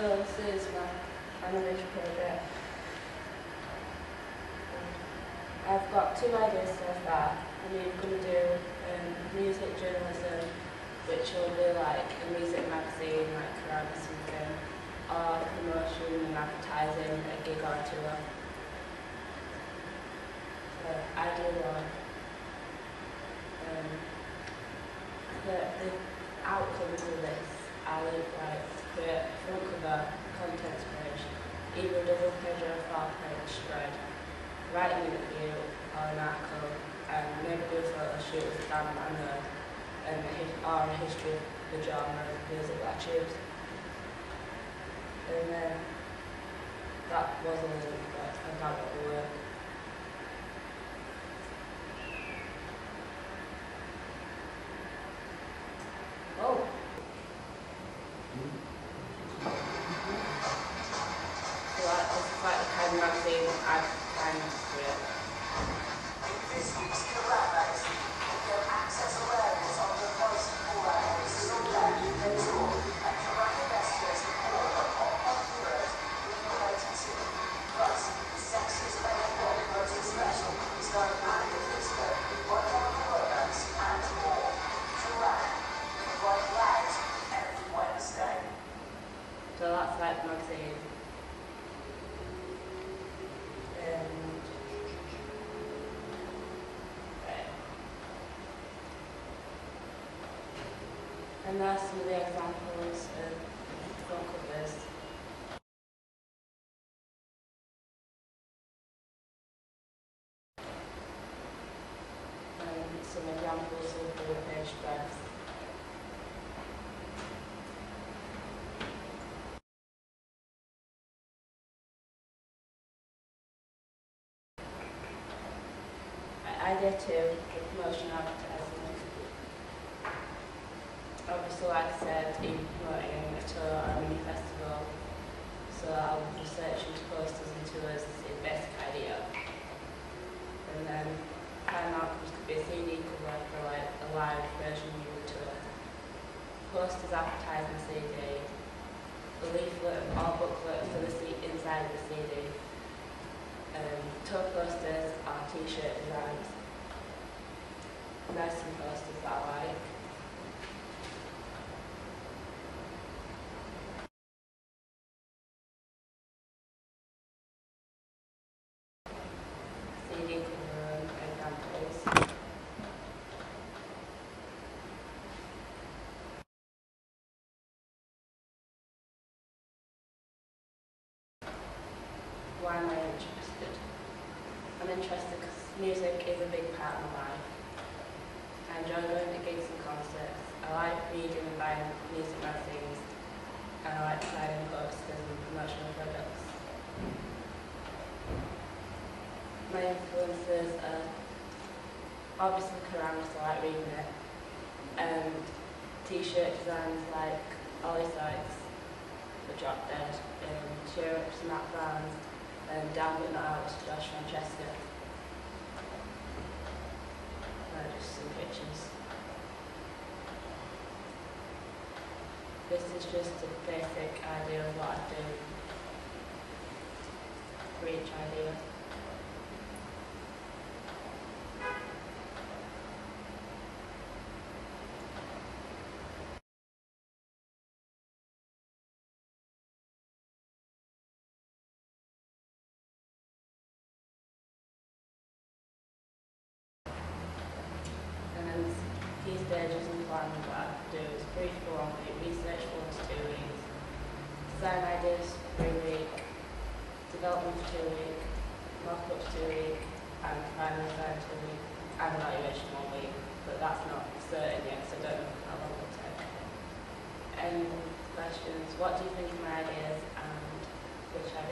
So this is my animation project. I've got two ideas so far. I'm either going to do music journalism, which will be like a music magazine, like around something, or promotion and advertising, a gig or a tour. So idea one. The outcomes of this, I would like to create a front cover contents page, either a double page or a 4-page spread, write an interview or an article, and maybe do a photo shoot with a band I know, or a history of the genre of music that I choose. And then that was a link, but I doubt it will work. Oh. So that is quite the kind of magazine I've kind of created. This week's collab magazine will give access awareness of the most important subject and tool and provide investors all the pop heroes we related to. Plus, the sexiest male pop most special starring Andy Disco, one of the romance and more. Collab. Right loud every Wednesday. So that's like the magazine. And there's some of the examples of front covers. And some examples of the page spreads. Idea 2, the promotion advertising. Obviously, like I said, in promoting a tour or a mini festival, so I'll research into posters and tours is the basic idea. And then final outcomes could be a CD cover for like a live version of the tour, posters advertising the CD, a leaflet or booklet for the inside of the CD, tour posters or t-shirt designs. And there's some posters that I like. CD cover examples. Why am I interested? I'm interested because music is a big part of my life. I enjoy going to gigs and concerts. I like reading and buying music magazines, and I like designing posters and promotional products. My influences are obviously Quran, so I like reading it, and t-shirt designs like Ollie Sykes, The Drop Dead, Cheer Up, Snap Bands, and Down But Not Out, Josh Francesca. Just some pictures. This is just a basic idea of what I do for each idea. And key stages and plan what I do is brief for 1 week, research for 1 to 2 weeks, design ideas for 3 weeks, development for 2 weeks, mock-up for 2 weeks, and final design 2 weeks, and evaluation 1 week. But that's not certain yet, so I don't know how long it will take. Any questions? What do you think of my ideas, and which ideas